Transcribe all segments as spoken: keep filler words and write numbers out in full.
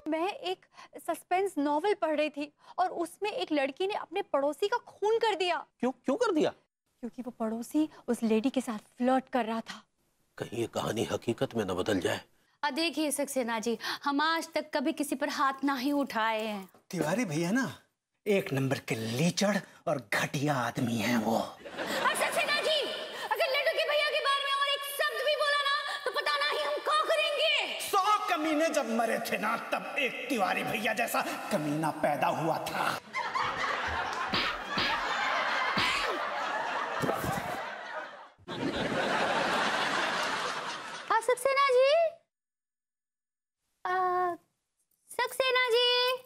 मैं एक suspense novel पढ़ रही थी और उसमें एक लड़की ने अपने पड़ोसी का खून कर दिया। क्यों क्यों कर दिया? क्योंकि वो पड़ोसी उस लेडी के साथ फ्लर्ट कर रहा था। कहीं ये कहानी हकीकत में न बदल जाए। देखिए सक्सेना जी, हम आज तक कभी किसी पर हाथ ना ही उठाए हैं। तिवारी भैया ना एक नंबर के लीचड़ और घटिया आदमी हैं वो। सक्सेना जी, अगर लड्डू के भैया के बारे में और एक शब्द भी बोला ना तो पता नहीं हम क्या करेंगे। सौ कमीने जब मरे थे ना तब एक तिवारी भैया जैसा कमीना पैदा हुआ था। हाँ सक्सेना जी, आ, सक्सेना जी,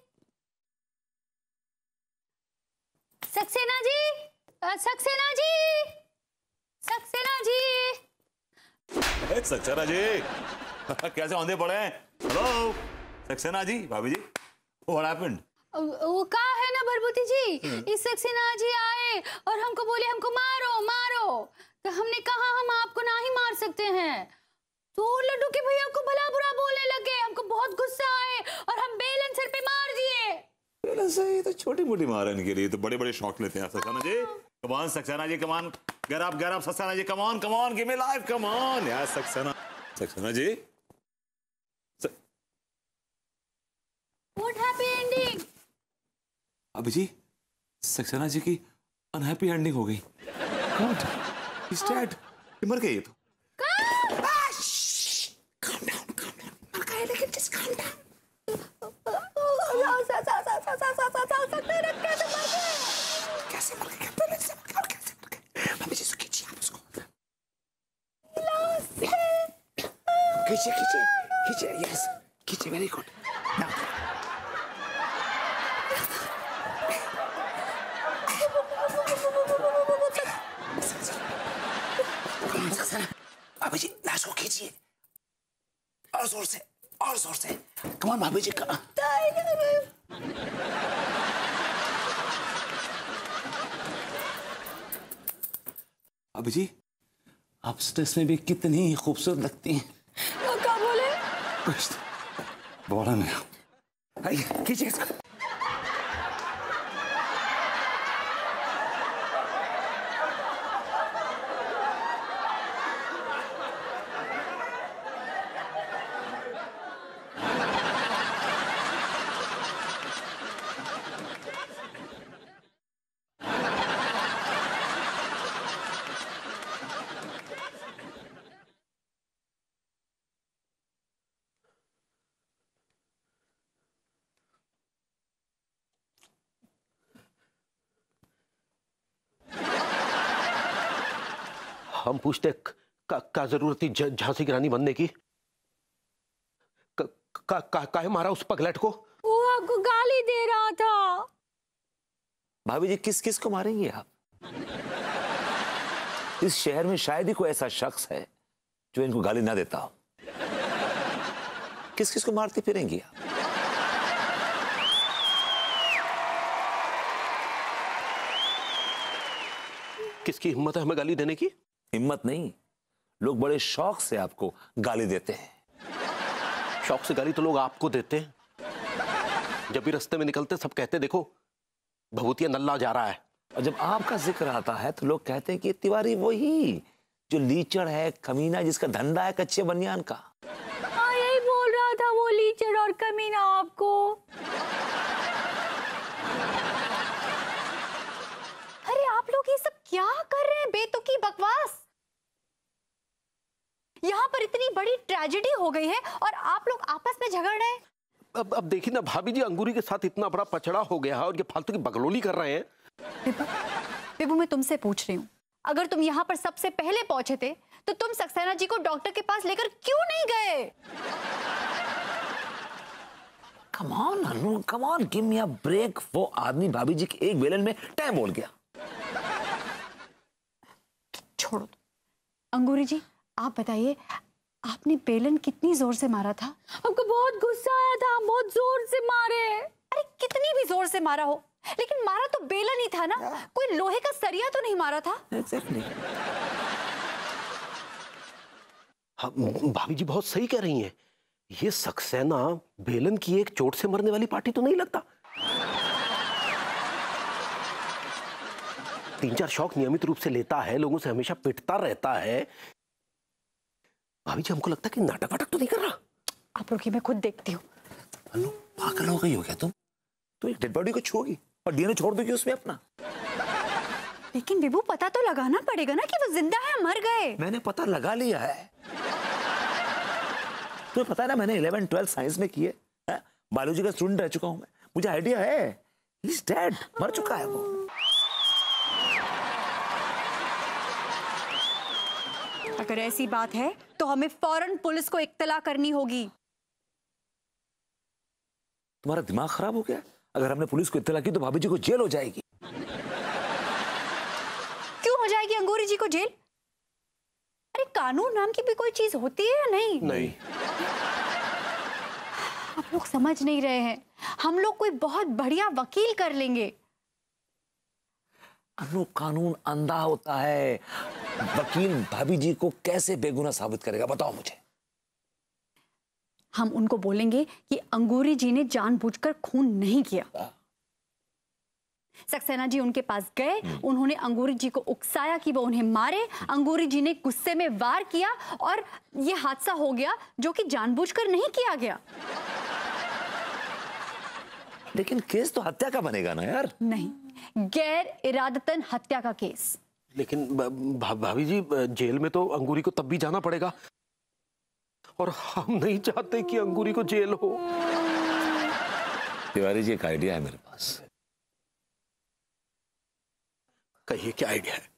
सक्सेना जी, सक्सेना जी, सक्सेना जी, सक्सेना जी कैसे औंधे पड़े हैं? हेलो सक्सेना जी, भाभी जी, व्हाट हैपेंड? वो का है ना बरबूती जी, इस सक्सेना जी आए और हमको बोले हमको मारो मारो, तो हमने कहा हम आपको ना ही मार सकते हैं, तो लड्डू के भैया को भला बुरा बोलने लगे। हमको बहुत गुस्सा आए और हम बेलन सर पे मार दिए। बेलन से ये तो छोटी मोटी मार है, इनके लिए तो बड़े बड़े शौक लेते हैं Saxena ji. Come on Saxena ji, come on, get up get up Saxena ji, come on come on, give me life, come on यार Saxena. Saxena ji, what happy ending? अभी जी सक्सेना जी की अनहैप्पी एंडिंग हो गई। God, he is dead. मर गई तो। कैसे मर गए? पहले से मर गए, कैसे मर गए? मम्मी जी खींचिए आप उसको। खींचिए खींचिए खींचिए, यस खींचिए, वेरी गुड। भाभी जी लाश को खींचिए और जोर से और जोर से। कम ऑन भाभी जी। अभी जी आप स्ट्रेस में भी कितनी खूबसूरत लगती हैं। क्या बोले? कुछ बोला नहीं। आइए खींचिए इसको। हम पूछते का, का जरूरत थी झांसी की रानी बनने की? का, का, का, काहे मारा उस पगलेट को? वो आपको गाली दे रहा था। भाभी जी किस किस को मारेंगे आप? इस शहर में शायद ही कोई ऐसा शख्स है जो इनको गाली ना देता हो। किस किस को मारती फिरेंगी आप? किसकी हिम्मत है हमें गाली देने की? हिम्मत नहीं, लोग बड़े शौक से आपको गाली देते हैं। शौक से गाली तो लोग आपको देते हैं। जब भी रास्ते में निकलते सब कहते देखो भभूतिया नल्ला जा रहा है। और जब आपका जिक्र आता है तो लोग कहते हैं कि तिवारी वही जो लीचड़ है, कमीना, जिसका धंधा है कच्चे बनियान का। हाँ यही बोल रहा था वो लीचड़ और कमीना आपको। अरे आप लोग ये सब क्या कर रहे हैं? बेतुकी बकवास। यहाँ पर इतनी बड़ी ट्रेजेडी हो गई है और आप लोग आपस में झगड़ रहे हैं। अब अब देखिए ना भाभी जी, अंगूरी के साथ इतना बड़ा पचड़ा हो गया है और ये फालतू की बगलोली कर रहे हैं। बिबू, बिबू मैं तुमसे पूछ रही हूँ, अगर तुम यहाँ पर सबसे पहले पहुंचे थे तो तुम सक्सेना जी को डॉक्टर के पास लेकर क्यों नहीं गए? Come on Anu, come on, give me a break. वो आदमी भाभी जी के एक बेलन में टाइम बोल गया। छोड़ो। अंगूरी जी आप बताइए, आपने बेलन कितनी जोर से मारा था? हमको बहुत गुस्सा आया था, हम बहुत जोर से मारे। अरे कितनी भी जोर से मारा हो, लेकिन मारा तो बेलन ही था ना, कोई लोहे का सरिया तो नहीं मारा था। Exactly. भाभी जी बहुत सही कह रही हैं। ये सक्सेना बेलन की एक चोट से मरने वाली पार्टी तो नहीं लगता। तीन चार शौक नियमित रूप से लेता है, लोगों से हमेशा पिटता रहता है। भाभी जी हमको लगता है कि नाटक वाटक तो नहीं कर रहा। आप रुकिए, मैं खुद देखती हूँ। हेलो, पागल हो गई हो क्या तुम? तो एक डेड बॉडी को छुओगी और डीएनए छोड़ दोगी उसमें अपना? लेकिन विभू, पता तो लगाना पड़ेगा ना कि वो जिंदा है मर गए। मैंने पता लगा लिया है। तुम्हें पता है ना, मैंने इलेवन ट्वेल्थ साइंस में किए, बायोलॉजी का स्टूडेंट रह चुका हूं मैं। मुझे आइडिया है, ही इज डेड, मर चुका है वो। अगर ऐसी बात है तो हमें फौरन पुलिस को इत्तला करनी होगी। तुम्हारा दिमाग खराब हो गया? अगर हमने पुलिस को इत्तला की तो भाभी जी को जेल हो जाएगी। क्यों हो जाएगी अंगूरी जी को जेल? अरे कानून नाम की भी कोई चीज होती है या नहीं? नहीं। आप लोग समझ नहीं रहे हैं। हम लोग कोई बहुत बढ़िया वकील कर लेंगे। अनु, कानून अंधा होता है। वकील भाभी जी को कैसे बेगुनाह साबित करेगा, बताओ मुझे। हम उनको बोलेंगे कि अंगूरी जी ने जानबूझकर खून नहीं किया। सक्सेना जी उनके पास गए, उन्होंने अंगूरी जी को उकसाया कि वो उन्हें मारे। अंगूरी जी ने गुस्से में वार किया और यह हादसा हो गया, जो कि जानबूझकर नहीं किया गया। लेकिन केस तो हत्या का बनेगा ना यार। नहीं, गैर इरादतन हत्या का केस। लेकिन भा, भाभी जी जेल में तो अंगूरी को तब भी जाना पड़ेगा, और हम नहीं चाहते कि अंगूरी को जेल हो। तिवारी जी, एक आइडिया है मेरे पास। कहिए, क्या आइडिया है?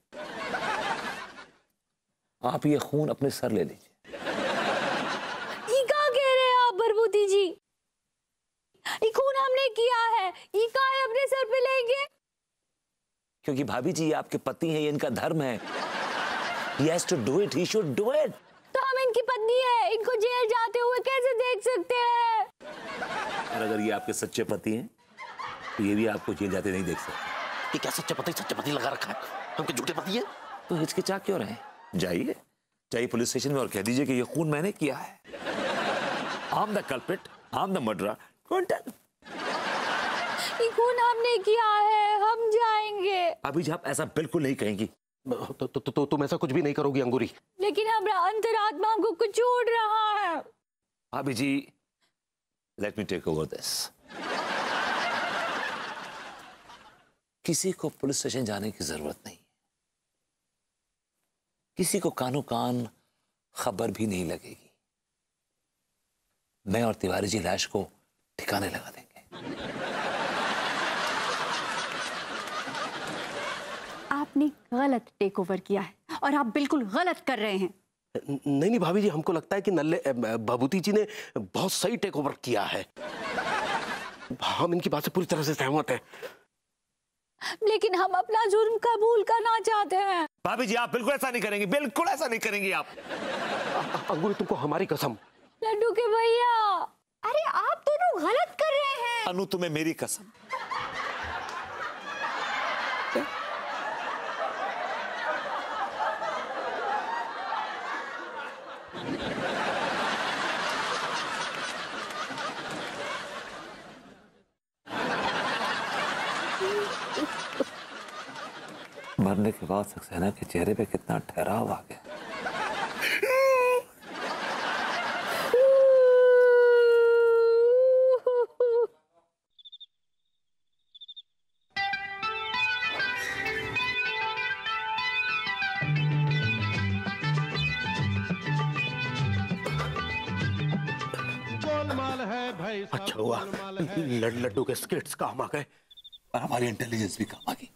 आप ये खून अपने सर ले लीजिए। ये क्या कह रहे हैं आप भरभूति जी? ये खून हमने किया है, ये क्या है अपने सर पे लेंगे? क्योंकि भाभी जी आपके पति हैं, ये इनका धर्म है। He has to do it, he should do it. तो हम इनकी पत्नी है, इनको जेल जाते हुए कैसे देख सकते हैं? और अगर ये आपके सच्चे पति हैं तो ये भी आपको जेल जाते नहीं देख सकते। ये क्या सच्चे पति सच्चे पति लगा रखा है? हम क्या झूठे पति हैं? तो हिचकिचा क्यों रहे? जाइए जाइए पुलिस स्टेशन में और कह दीजिए कि ये खून मैंने किया है। I'm the culprit, I'm the murderer. Go and tell. ये खून हमने किया है, हम जाएंगे। अभी जी आप ऐसा बिल्कुल नहीं कहेंगी। तो, तो, तो, तो तुम ऐसा कुछ भी नहीं करोगी अंगूरी? लेकिन हमारा अंतरात्मा हमको कुछ छोड़ रहा है। अभी जी, let me take over this. किसी को पुलिस स्टेशन जाने की जरूरत नहीं, किसी को कानो कान खबर भी नहीं लगेगी। मैं और तिवारी जी लाश को ठिकाने लगा देंगे। आपने गलत टेक ओवर किया है और आप बिल्कुल गलत कर रहे हैं। नहीं नहीं भाभी जी, हमको लगता है कि नल्ले भभूति जी ने बहुत सही टेक ओवर किया है। हम इनकी बात से पूरी तरह से सहमत हैं। लेकिन हम अपना जुर्म कबूल करना चाहते हैं। भाभी जी आप बिल्कुल ऐसा नहीं करेंगे, बिल्कुल ऐसा नहीं करेंगी आप। अंगूरी, तुमको हमारी कसम। लड्डू के भैया, अरे आप दोनों गलत कर रहे हैं। अनु, तुम्हें मेरी कसम। मरने के बाद सक्सेना के चेहरे पे कितना ठहराव आ गया। अच्छा हुआ लड लड्डू के स्किट्स काम आ गए और हमारी इंटेलिजेंस भी काम आ गई।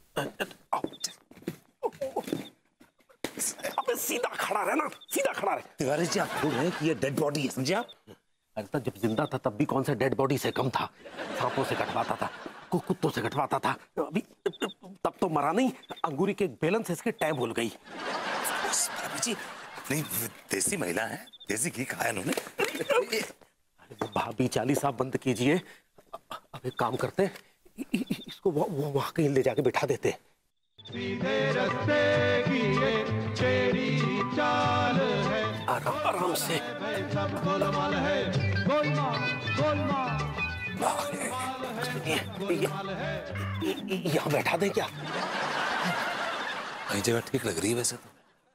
अबे सीधा खड़ा रहना, सीधा खड़ा रहे। तिवारी जी आप भूल रहे हैं कि ये डेड बॉडी है, समझे आप? अरे जब जिंदा था तब भी कौन सा डेड बॉडी से कम था। सांपों से कटवाता था, कुत्तों से कटवाता था, अभी तब तो मरा नहीं। अंगूरी के बेलन से इसकी टैब भूल गई। जी नहीं, देसी महिला है, देसी घी खाया उन्होंने। भाभी चाली साहब बंद कीजिए। अब एक काम करते, इसको वो, वो वहां कहीं ले जाके बिठा देते। सीधे रास्ते की ये तेरी चाल है। आराम आराम से। यहाँ बैठा दे क्या? कई जगह ठीक लग रही है वैसे तो।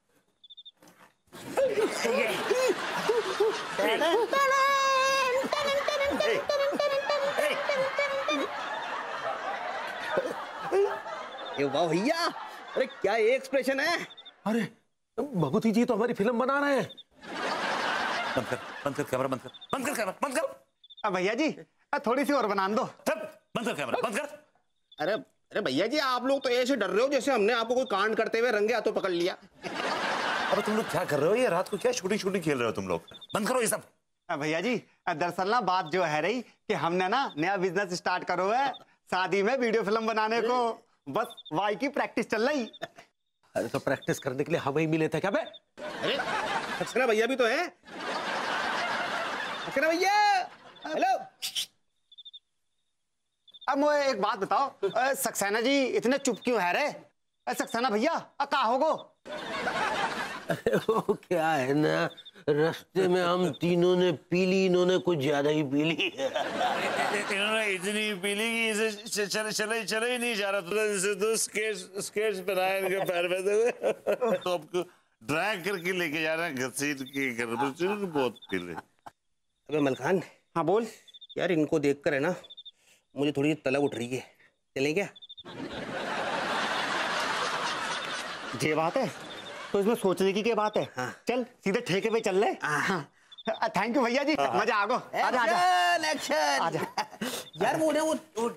ये वाह भैया, अरे क्या ये एक्सप्रेशन है? अरे भभूति जी तो हमारी फिल्म बना रहे हैं। बंद कर, बंद कर कैमरा, बंद कर, बंद कर कैमरा, बंद कर। अब भैया जी थोड़ी सी और बना दो। सब बंद कर कैमरा, बंद कर। अरे अरे भैया जी, आप लोग तो ऐसे डर रहे हो जैसे हमने आपको कोई कांड करते हुए रंगे हाथों पकड़ लिया। अब तुम लोग क्या कर रहे हो? ये रात को क्या शूटिंग शूटिंग खेल रहे हो तुम लोग? बंद करो ये सब। भैया जी दरअसल ना बात जो है रही कि हमने ना नया बिजनेस स्टार्ट करो है, शादी में वीडियो फिल्म बनाने को। बस वाई की प्रैक्टिस चल रही। अरे तो प्रैक्टिस करने के लिए हम ही मिले थे क्या बे? अरे सक्सेना भैया भी तो है। सक्सेना भैया, हेलो। अब मुझे एक बात बताओ, सक्सेना जी इतने चुप क्यों है रे? सक्सेना भैया का होगो? वो क्या है ना, रास्ते में हम तीनों ने पी ली, इन्होंने कुछ ज्यादा ही पी ली। इन्होंने इतनी पी ली कि इसे चले चले चले ही नहीं जा रहा था। इसे तो स्केट्स स्केट्स पहनाए इनके पैर में हुए तो आपको ड्रैग करके लेके जा रहे हैं घसीट के घर में। बहुत पी ले। अबे मलखान। हाँ बोल। यार इनको देखकर है ना मुझे थोड़ी तलब उठ रही है, चलें क्या? ये बात है तो इसमें सोचने की क्या बात है? हाँ। चल सीधे ठेके पे चल ले। थैंक यू भैया जी, मजा आ गो। आजा आजा एक्शन आजा। यार वो वो, वो...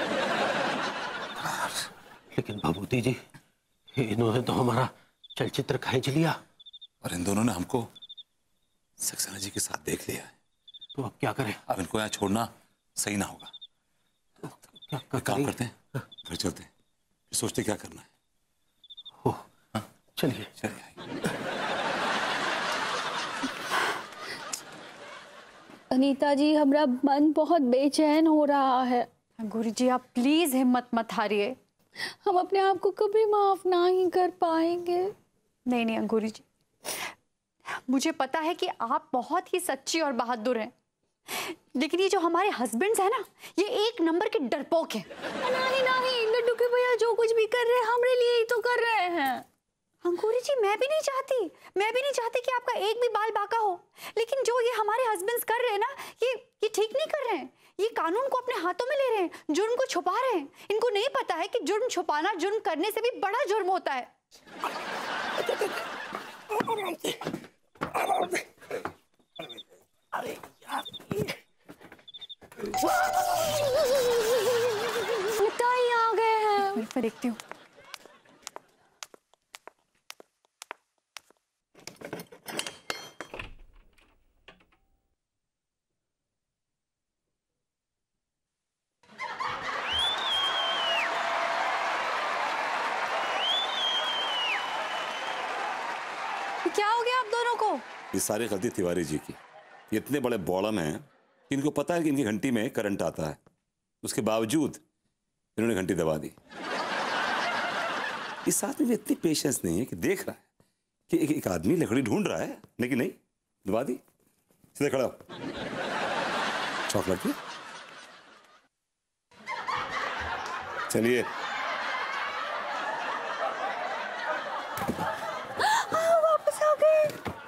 लेकिन भभूति जी इन्होंने तो हमारा चलचित्र खींच लिया और इन दोनों ने हमको सक्सेना जी के साथ देख लिया है। तो अब क्या करें? अब इनको यहाँ छोड़ना सही ना होगा। तो क्या कर काम करते हैं, घर चलते हैं, सोचते क्या करना है। हो चलिए चलिए। अनीता जी हमारा मन बहुत बेचैन हो रहा है। गुरु जी आप प्लीज हिम्मत मत हारिए। हम अपने आप को कभी माफ ना ही कर पाएंगे। नहीं नहीं अंगूरी जी, मुझे पता है कि आप बहुत ही सच्ची और बहादुर हैं, लेकिन ये जो हमारे हस्बैंड्स हैं ना, ये एक नंबर के डरपोक हैं। नहीं नहीं, लड्डू के भैया जो कुछ भी कर रहे हैं हमारे लिए ही तो कर रहे हैं। अंकुरी जी मैं भी नहीं चाहती, मैं भी नहीं चाहती कि आपका एक भी बाल बाका हो, लेकिन जो ये हमारे हस्बैंड्स कर रहे हैं ना, ये ये ठीक नहीं कर रहे हैं। ये कानून को अपने हाथों में ले रहे हैं, जुर्म को छुपा रहे हैं। इनको नहीं पता है कि जुर्म छुपाना जुर्म करने से भी बड़ा जुर्म होता है। अरे यार लगता ही आ गए हैं। मैं देखती हूँ। क्या हो गया आप दोनों को? ये सारी गलती तिवारी जी की। ये इतने बड़े बॉडम हैं कि इनको पता है कि इनकी घंटी में करंट आता है, उसके बावजूद इन्होंने घंटी दबा दी। इस आदमी में इतनी पेशेंस नहीं है कि देख रहा है कि एक, एक आदमी लकड़ी ढूंढ रहा है, लेकिन नहीं, दबा दी। सीधे खड़ा हो। चॉकलेट की चलिए। वापस आ गए।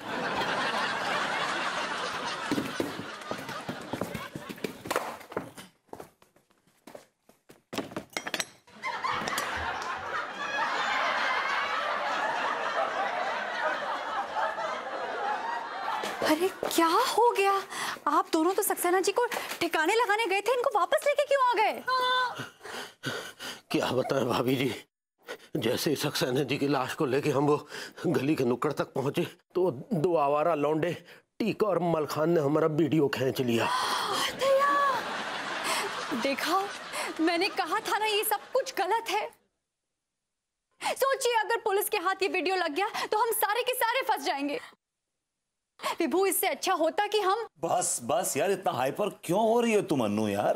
अरे क्या हो गया? आप दोनों तो सक्सेना जी को ठिकाने लगाने गए थे, इनको वापस लेके क्यों आ गए? क्या बताएं भाभी जी, जैसे ही सक्सेना जी की लाश को लेके हम वो गली के नुक्कड़ तक पहुंचे तो दो आवारा लौंडे टीका और मलखान ने हमारा वीडियो खींच लिया। देखा, मैंने कहा था ना ये सब कुछ गलत है। सोचिए अगर पुलिस के हाथ ये वीडियो लग गया तो हम सारे के सारे फंस जाएंगे। विभू इससे अच्छा होता कि हम बस बस यार, इतना हाइपर क्यों हो रही हो तुम अन्नू यार?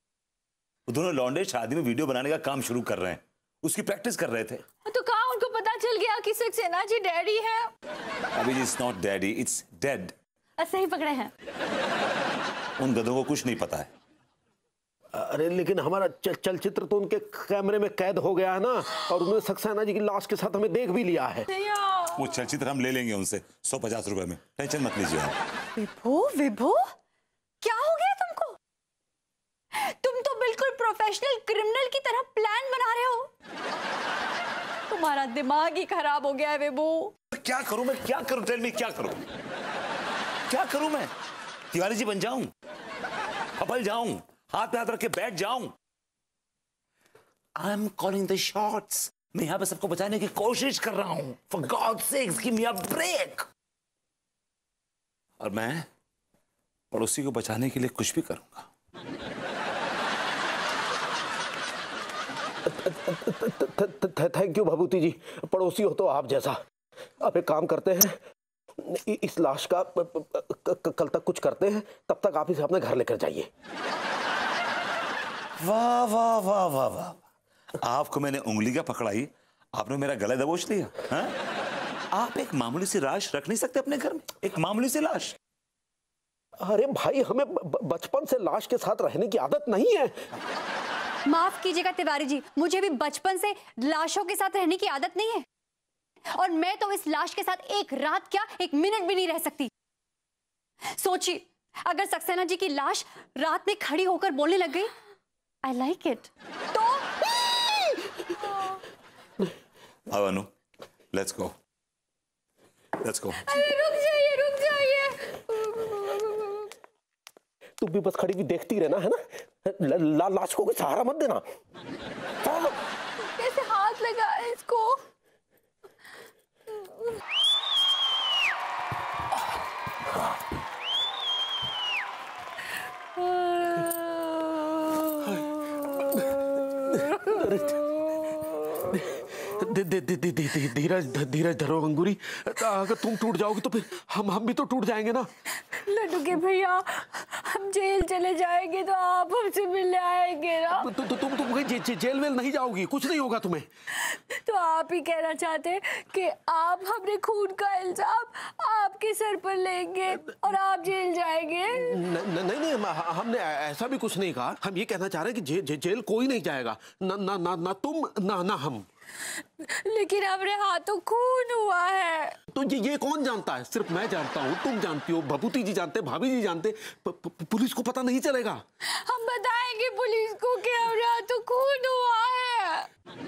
वो दोनों लौंडे शादी में वीडियो बनाने का काम शुरू कर रहे हैं, उसकी प्रैक्टिस कर रहे थे। तो कहा उनको पता चल गया कि सक्सेना जी डैडी है? अभी जी it's not daddy, it's dead. सही पकड़े हैं। उन गधों को कुछ नहीं पता है। अरे लेकिन हमारा चल, चलचित्र तो उनके कैमरे में कैद हो गया है ना, और उन्होंने सक्सेना जी की लाश के साथ हमें देख भी लिया है। वो चलचित्र हम ले लेंगे उनसे सौ पचास रुपए में, टेंशन मत लीजिए आप। विभू, विभू, क्या हो गया तुमको? तुम तो बिल्कुल प्रोफेशनल क्रिमिनल की तरह प्लान बना रहे हो। तुम्हारा दिमाग ही खराब हो गया है विभू। क्या करूं मैं, क्या करूं? टेल मी, क्या करूं? क्या करूं मैं? तिवारी जी बन जाऊं? फपल जाऊं? हाथ पे हाथ रख के बैठ जाऊं? I am calling the shots. मैं यहां पे सबको बचाने की कोशिश कर रहा हूं। For God sakes give me a break. और मैं पड़ोसी को बचाने के लिए कुछ भी करूंगा। थैंक यू भभूति जी, पड़ोसी हो तो आप जैसा। अब एक काम करते हैं, इस लाश का कल तक कुछ करते हैं, तब तक आप इसे अपने घर लेकर जाइए। वाह वाह वाह वाह वाह, आपको मैंने उंगली का पकड़ाई, आपने मेरा गला दबोच लिया। हाँ? आप एक मामूली सी लाश रख नहीं सकते अपने घर में? एक मामूली सी लाश? अरे भाई, हमें बचपन से लाश के साथ रहने की आदत नहीं है। माफ कीजिएगा तिवारी जी, मुझे भी बचपन से लाशों के साथ रहने की आदत नहीं है, और मैं तो इस लाश के साथ एक रात क्या एक मिनट भी नहीं रह सकती। सोचिए, अगर सक्सेना जी की लाश रात में खड़ी होकर बोलने लग गई आई लाइक इट, तो आओ अनु, लेट्स गो, लेट्स गो। अरे रुक जाइए, रुक जाइए। तुम भी बस खड़ी भी देखती रहना, है ना? ला, ला, लाश को कोई सहारा मत देना। कैसे हाथ लगा इसको? धीरज धीरज धरो अंगूरी, अगर तुम टूट जाओगी तो फिर हम हम भी तो टूट जाएंगे ना। लड्डू के भैया, हम जेल चले जाएंगे तो आप हमसे मिलने आएंगे ना? तो, तो तुम तुम कहीं जे, जे, जेल वेल नहीं जाओगी, कुछ नहीं होगा तुम्हें। तो आप ही कहना चाहते कि आप अपने खून का इल्जाम आपके सर पर लेंगे और आप जेल जाएंगे? न, न, नहीं नहीं, हमने ऐसा भी कुछ नहीं कहा। हम ये कहना चाह रहे हैं कि जे, जे, जेल कोई नहीं जाएगा, ना ना ना ना तुम ना ना हम। लेकिन हमारे हाथों खून हुआ है। तो ये ये कौन जानता है? सिर्फ मैं जानता हूँ, तुम जानती हो, भभूति जी जानते, भाभी जी जानते, प, प, पुलिस को पता नहीं चलेगा। हम बताएंगे पुलिस को कि हमारे हाथों खून हुआ है।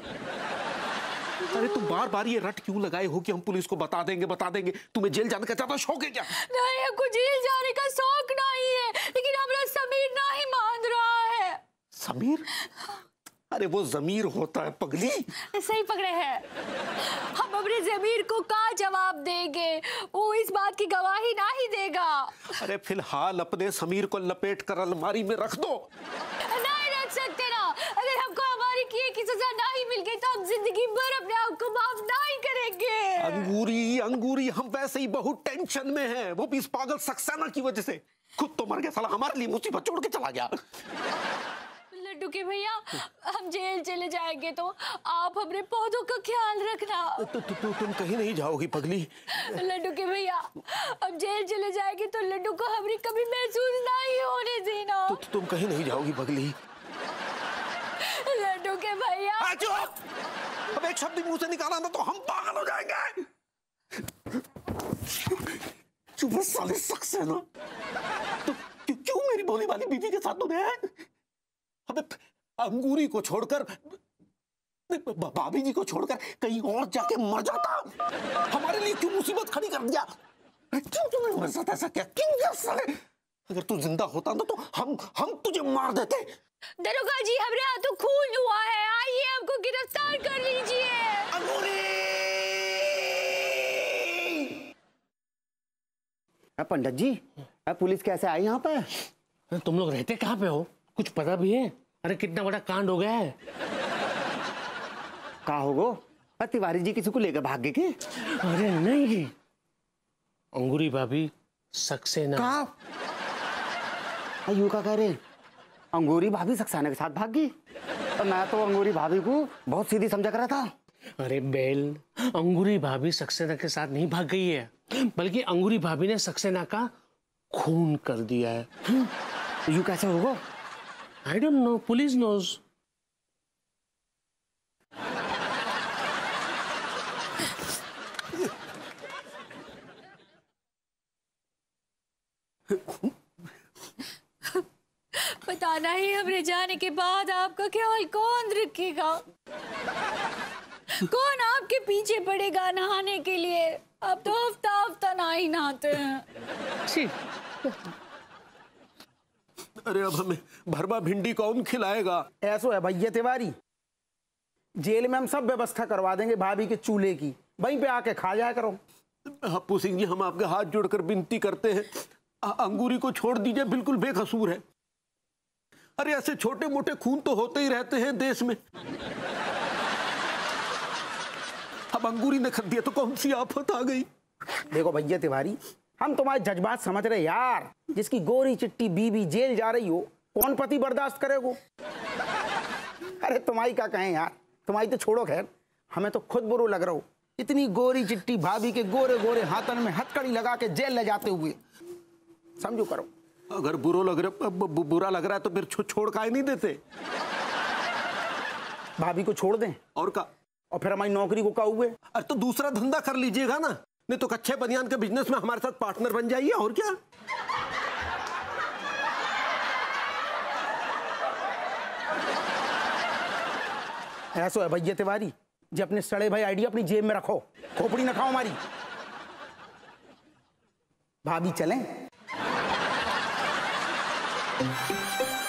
अरे तुम बार बार ये रट क्यों लगाए हो कि हम पुलिस को बता देंगे बता देंगे? तुम्हें जेल जाने का ज्यादा शौक है क्या? नहीं, हमको जेल जाने का शौक नहीं है, लेकिन हमारा समीर नहीं मान रहा है। समीर? अरे वो जमीर होता है पगली। सही पकड़े हैं। हम अपने जमीर को क्या जवाब देंगे? वो इस बात की गवाही नहीं देगा। अरे फिलहाल अपने समीर को लपेट कर अलमारी में रख दो। नहीं रख सकते ना। अगर हमको हमारी किए की सजा नहीं मिल गई तो हम जिंदगी भर अपने आप को माफ नहीं करेंगे। अंगूरी अंगूरी, हम वैसे ही बहुत टेंशन में हैं, वो भी इस पागल सक्सेना की वजह से। खुद तो मर गया साला, हमारे लिए मुसीबत छोड़ के चला गया। लड्डू के भैया, हम जेल चले जाएंगे तो आप अपने पौधों का ख्याल रखना। तो, तो, तो तुम कहीं नहीं जाओगी पगली। लड्डू के भैया, हम जेल चले जाएंगे तो लड्डू को हमारी कभी महसूस नहीं होने देना। तो, तो तुम कहीं नहीं जाओगी पगली। लड्डू के भैया, अब एक शब्द मुंह से निकाला ना तो हम पागल हो जाएंगे। चुप साले सक्सेना, तो क्यों, क्यों मेरी बोली वाली बीवी के साथ तूने? अबे अंगूरी को छोड़कर, भाभी जी को छोड़कर कहीं और जाके मर जाता। हमारे लिए क्यों मुसीबत खड़ी कर दिया? क्यों तूने मेरे साथ ऐसा किया? क्यों किया साले? अगर तू जिंदा होता ना तो हम हम तुझे मार देते। दरोगा जी, हमारे हाथों खून हुआ है, आइए हमको गिरफ्तार कर लीजिए। अंगूरी! पंडित जी, पुलिस कैसे आई यहाँ पे? तुम लोग रहते कहाँ पे हो? कुछ पता भी है? अरे कितना बड़ा कांड हो गया है। कहा होगो? तिवारी जी किसी को लेकर भाग गए के? अरे नहीं, अंगूरी भाभी सक्सेना। कहा यू का कह रहे? अंगूरी भाभी सक्सेना के साथ भाग गई? तो मैं तो अंगूरी भाभी को बहुत सीधी समझा कर रहा था। अरे बेल, अंगूरी भाभी सक्सेना के साथ नहीं भाग गई है, बल्कि अंगूरी भाभी ने सक्सेना का खून कर दिया है। यू कैसे होगा? I don't know, police knows. बताना ही हमने जाने के बाद आपका ख्याल कौन रखेगा? कौन आपके पीछे पड़ेगा नहाने के लिए? अब तो हफ्ता हफ्ता ना ही नहाते हैं। छी, अरे अब हमें भरवा भिंडी कौन खिलाएगा? ऐसो है भैया तिवारी, जेल में हम सब व्यवस्था करवा देंगे भाभी के चूल्हे की, वहीं पे आके खा जाया करो। हप्पू सिंह जी, हम आपके हाथ जोड़कर विनती करते हैं, अ- अंगूरी को छोड़ दीजिए, बिल्कुल बेकसूर है। अरे ऐसे छोटे मोटे खून तो होते ही रहते हैं देश में। अब अंगूरी ने खरीद दिया तो कौन सी आफत आ गई? देखो भैया तिवारी, हम तुम्हारे जज्बात समझ रहे यार, जिसकी गोरी चिट्टी बीबी जेल जा रही हो, कौन पति बर्दाश्त करेगो? अरे तुम्हारी क्या कहें यार, तुम्हारी तो छोड़ो, खैर हमें तो खुद बुरो लग रहा हो, इतनी गोरी चिट्टी भाभी के गोरे गोरे हाथन में हथकड़ी लगा के जेल ले जाते हुए। समझो करो। अगर बुरो लग रहा बु- बु- बुरा लग रहा है तो फिर छो, छोड़ का ही नहीं देते। भाभी को छोड़ दें और का और फिर हमारी नौकरी को का हुए? अरे तो दूसरा धंधा कर लीजिएगा ना, नहीं तो कच्चे बनियान के बिजनेस में हमारे साथ पार्टनर बन जाइए, और क्या। ऐसो है भैया तिवारी, जो अपने सड़े भाई आइडिया अपनी जेब में रखो, खोपड़ी न खाओ हमारी। भाभी चलें?